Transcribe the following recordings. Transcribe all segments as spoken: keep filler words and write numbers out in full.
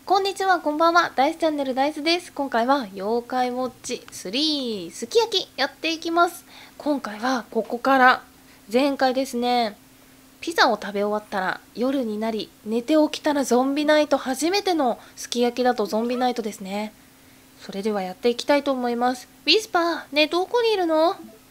こんにちは、こんばんは。ダイスチャンネルダイスです。今回は妖怪ウォッチスリーすき焼きやっていきます。今回はここから前回ですね、ピザを食べ終わったら夜になり寝て起きたらゾンビナイト、初めてのすき焼きだとゾンビナイトですね。それではやっていきたいと思います。ウィスパー、ねえどこにいるの？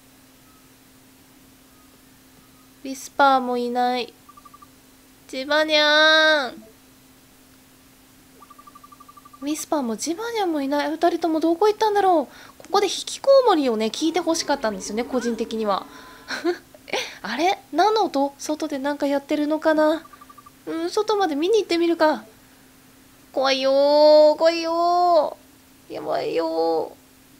ウィスパーもいない。ジバニャーン。ウィスパーもジバニャンもいない。二人ともどこ行ったんだろう。ここで引きこもりをね聞いてほしかったんですよね、個人的には。あれ、何の音？外でなんかやってるのかな。うん、外まで見に行ってみるか。怖いよー、怖いよー、やばいよ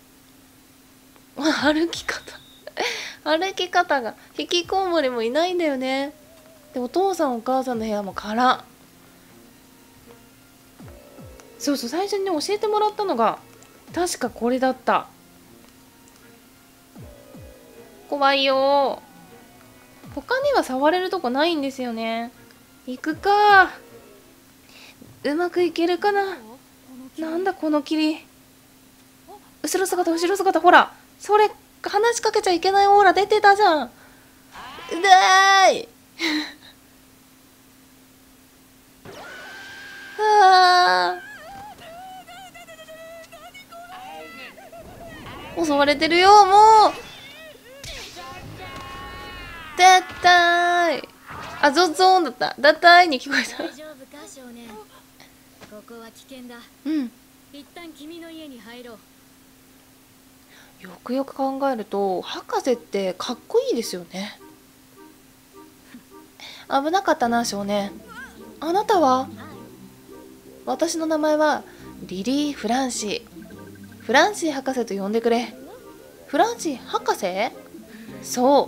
ー。歩き方歩き方が、引きこもりもいないんだよね。でお父さんお母さんの部屋も空。そうそう、最初にね教えてもらったのが確かこれだった。怖いよー。他には触れるとこないんですよね。行くか。うまくいけるかな。なんだこの霧。後ろ姿後ろ姿、ほらそれ話しかけちゃいけないオーラ出てたじゃん。うだーい。はあ、襲われてるよもう。だったーい。あ、ゾゾーンだった。だったーいに聞こえた。 大丈夫か少年。ここは危険だ。 うん。 一旦君の家に入ろう。 よくよく考えると博士ってかっこいいですよね。危なかったな少年。あなたは？私の名前はリリー・フランシー。フランシー博士と呼んでくれ。フランシー博士？そう、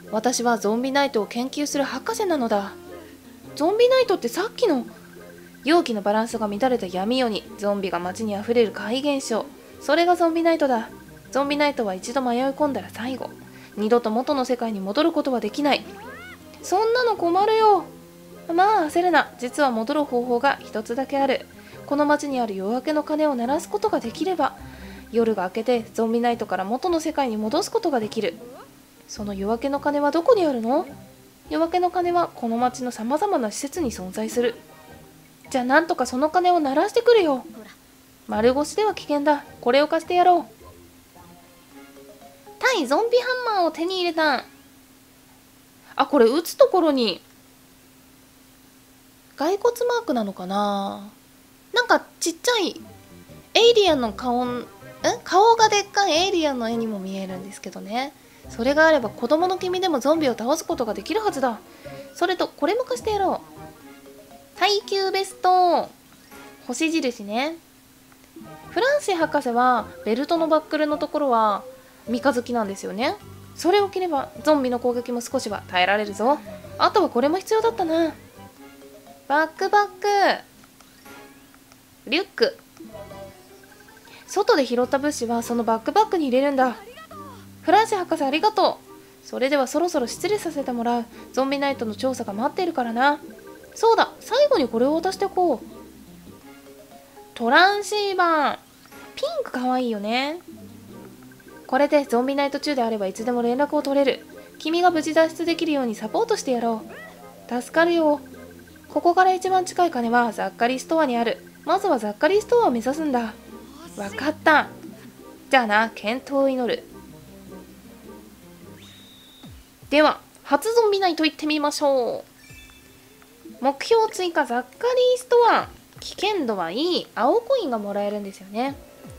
私はゾンビナイトを研究する博士なのだ。ゾンビナイトってさっきの容器のバランスが乱れた闇夜にゾンビが街にあふれる怪現象、それがゾンビナイトだ。ゾンビナイトは一度迷い込んだら最後、二度と元の世界に戻ることはできない。そんなの困るよ。まあ焦るな、実は戻る方法が一つだけある。この街にある夜明けの鐘を鳴らすことができれば、夜が明けてゾンビナイトから元の世界に戻すことができる。その夜明けの鐘はどこにあるの？夜明けの鐘はこの街のさまざまな施設に存在する。じゃあなんとかその鐘を鳴らしてくれよ。丸腰では危険だ。これを貸してやろう。対ゾンビハンマーを手に入れた。あ、これ打つところに骸骨マークなのかな。なんかちっちゃいエイリアンの顔ん顔がでっかいエイリアンの絵にも見えるんですけどね。それがあれば子供の君でもゾンビを倒すことができるはずだ。それとこれも貸してやろう。耐久ベスト、星印ね。フランシー博士はベルトのバックルのところは三日月なんですよね。それを着ればゾンビの攻撃も少しは耐えられるぞ。あとはこれも必要だったな。バックバック、リュック。外で拾った物資はそのバックバックに入れるんだ。フランシー博士ありがとう。それではそろそろ失礼させてもらう。ゾンビナイトの調査が待っているからな。そうだ、最後にこれを渡しておこう。トランシーバー、ピンクかわいいよね。これでゾンビナイト中であればいつでも連絡を取れる。君が無事脱出できるようにサポートしてやろう。助かるよ。ここから一番近い鐘はザッカリーストアにある。まずはザッカリーストアを目指すんだ。わかった。じゃあな、健闘を祈る。では初ゾンビナイト行ってみましょう。目標追加、ザッカリーストア。危険度はいい。青コインがもらえるんですよね。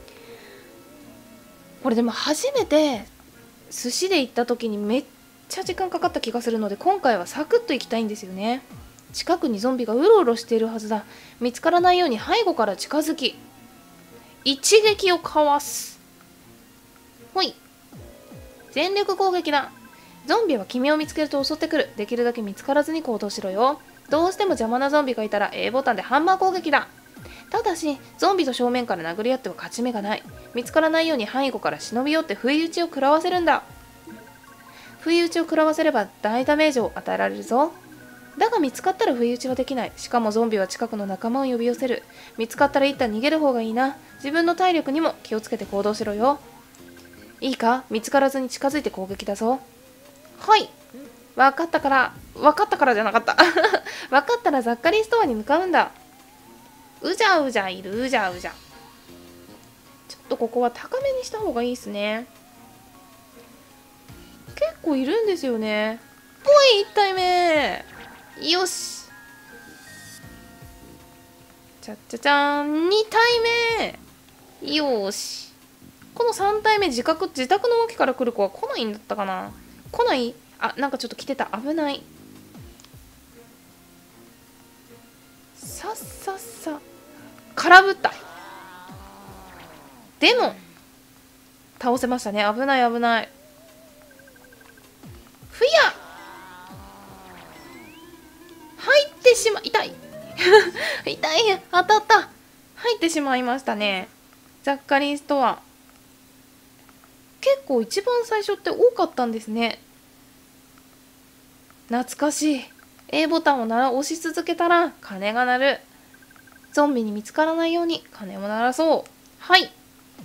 これでも初めて寿司で行った時にめっちゃ時間かかった気がするので、今回はサクッと行きたいんですよね。近くにゾンビがうろうろしているはずだ。見つからないように背後から近づき一撃をかわす。ほい、全力攻撃だ。ゾンビは君を見つけると襲ってくる。できるだけ見つからずに行動しろよ。どうしても邪魔なゾンビがいたら A ボタンでハンマー攻撃だ。ただしゾンビと正面から殴り合っては勝ち目がない。見つからないように背後から忍び寄って不意打ちを食らわせるんだ。不意打ちを食らわせれば大ダメージを与えられるぞ。 だが見つかったら不意打ちはできない。しかもゾンビは近くの仲間を呼び寄せる。見つかったら一旦逃げる方がいいな。自分の体力にも気をつけて行動しろよ。いいか、見つからずに近づいて攻撃だぞ。はい、分かったから、分かったからじゃなかった。分かったらザッカリーストアに向かうんだ。うじゃうじゃいる、うじゃうじゃ。ちょっとここは高めにした方がいいですね。結構いるんですよね。ぽい、いち体目。よし。ちゃちゃちゃん、に体目。よし。このさん体目、自覚、自宅の脇から来る子は来ないんだったかな。来ない？あ、なんかちょっと来てた。危ない。さっさっさ。空振った。でも、倒せましたね。危ない危ない。ふや入ってしま、痛い。痛い。当たった。入ってしまいましたね。ザッカリーストア。結構一番最初って多かったんですね。懐かしい。A ボタンをなら押し続けたら鐘が鳴る。ゾンビに見つからないように鐘を鳴らそう。はい。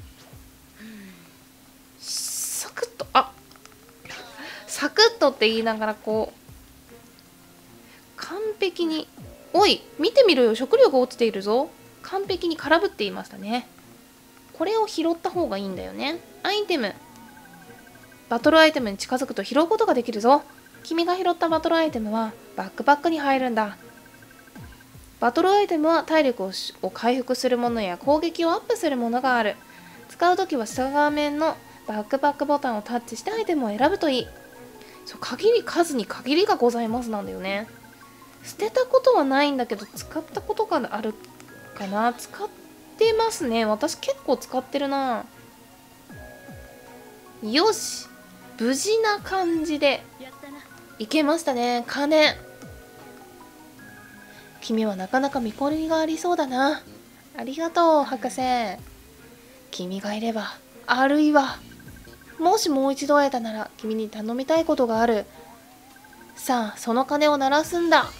サクッと、あ、サクッとって言いながらこう完璧に、おい見てみろよ、食料が落ちているぞ。完璧に空振っていましたね。これを拾った方がいいんだよね。アイテム、バトルアイテムに近づくと拾うことができるぞ。君が拾ったバトルアイテムはバックパックに入るんだ。バトルアイテムは体力をを回復するものや攻撃をアップするものがある。使うときは下画面のバックパックボタンをタッチしてアイテムを選ぶといい。そう、限り、数に限りがございますなんだよね。捨てたことはないんだけど使ったことがあるかな。使ってますね。私結構使ってるな。よし、無事な感じでいけましたね。鐘、君はなかなか見込みがありそうだな。ありがとう博士。君がいれば、あるいはもしもう一度会えたなら君に頼みたいことがある。さあその鐘を鳴らすんだ。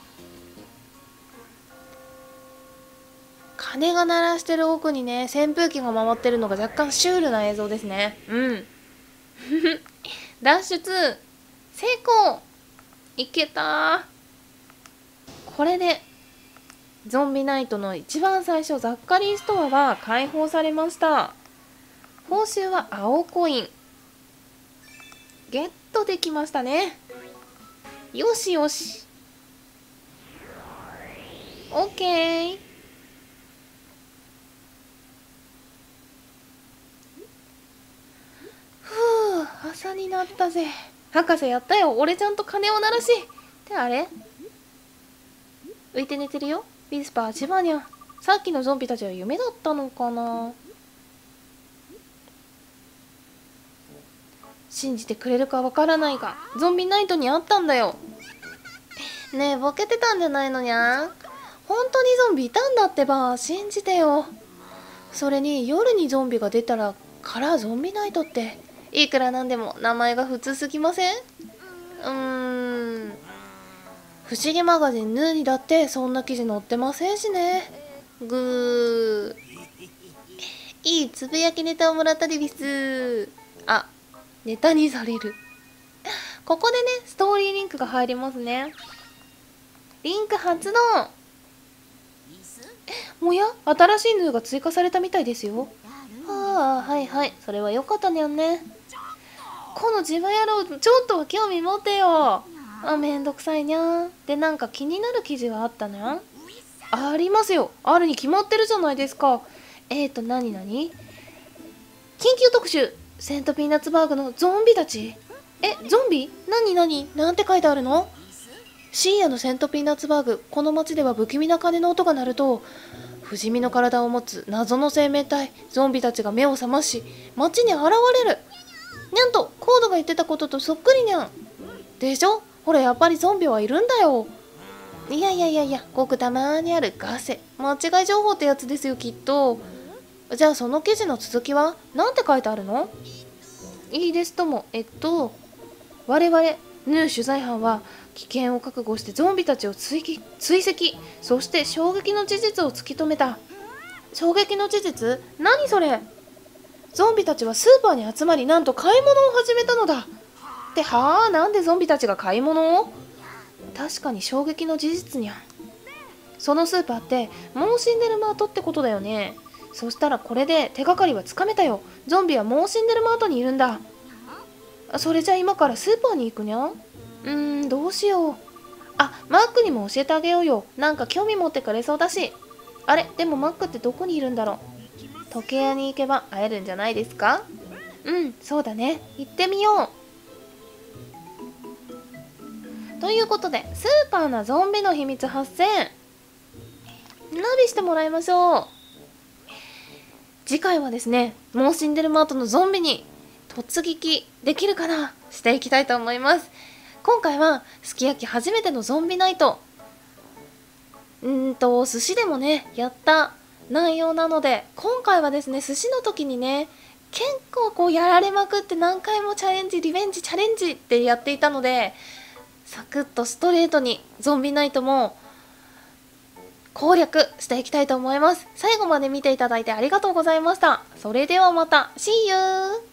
鐘が鳴らしてる奥にね、扇風機が回ってるのが若干シュールな映像ですね。うん脱出成功。いけた。これでゾンビナイトの一番最初、ザッカリーストアは解放されました。報酬は青コインゲットできましたね。よしよし、オッケー。ふう、朝になったぜ。博士やったよ。俺ちゃんと鐘を鳴らし。ってあれ、浮いて寝てるよ。ビスパー、ジバニャン。さっきのゾンビたちは夢だったのかな。信じてくれるかわからないが、ゾンビナイトに会ったんだよ。ねえ、ボケてたんじゃないのにゃん。本当にゾンビいたんだってば、信じてよ。それに夜にゾンビが出たらからゾンビナイトって、いくらなんでも名前が普通すぎません？うーん。不思議マガジンヌーにだってそんな記事載ってませんしね。ぐー。いいつぶやきネタをもらったでびす。あ、ネタにされる。ここでね、ストーリーリンクが入りますね。リンク発動。もや、新しいヌーが追加されたみたいですよ。はあ、はいはい、それはよかったにゃんね。このジバ野郎、ちょっとは興味持てよ。あ、めんどくさいにゃん。で、なんか気になる記事はあったにゃん。ありますよ。あるに決まってるじゃないですか。えーと、なになに？緊急特集、セントピーナッツバーグのゾンビたち。え、ゾンビ？なになに？なんて書いてあるの？深夜のセントピーナッツバーグ、この街では不気味な鐘の音が鳴ると、不死身の体を持つ謎の生命体、ゾンビたちが目を覚まし、街に現れる。にゃんと、コードが言ってたこととそっくりにゃん。でしょ？ほら、やっぱりゾンビはいるんだよ。いやいやいやいや、ごくたまーにあるガセ。間違い情報ってやつですよ、きっと。じゃあその記事の続きはなんて書いてあるの？いいですとも、えっと、我々、ヌー取材班は危険を覚悟してゾンビたちを追跡追跡そして衝撃の事実を突き止めた。衝撃の事実？何それ？ゾンビたちはスーパーに集まり、なんと買い物を始めたのだ。ってはあ、なんでゾンビたちが買い物を？確かに衝撃の事実にゃん。そのスーパーってモーシンデルマートってことだよね。そしたらこれで手がかりはつかめたよ。ゾンビはモーシンデルマートにいるんだ。それじゃ今からスーパーに行くにゃん。うーん、どうしよう。あ、マックにも教えてあげようよ。なんか興味持ってくれそうだし。あれ、でもマックってどこにいるんだろう。時計屋に行けば会えるんじゃないですか？うん、そうだね。行ってみよう。ということで、スーパーなゾンビの秘密発見。ナビしてもらいましょう。次回はですね、モーシンデルマートのゾンビに突撃できるかなしていきたいと思います。今回はすき焼き初めてのゾンビナイト、うーんと寿司でもねやった内容なので、今回はですね寿司の時にね結構こうやられまくって何回もチャレンジリベンジチャレンジってやっていたので、サクッとストレートにゾンビナイトも攻略していきたいと思います。最後まで見ていただいてありがとうございました。それではまた See you!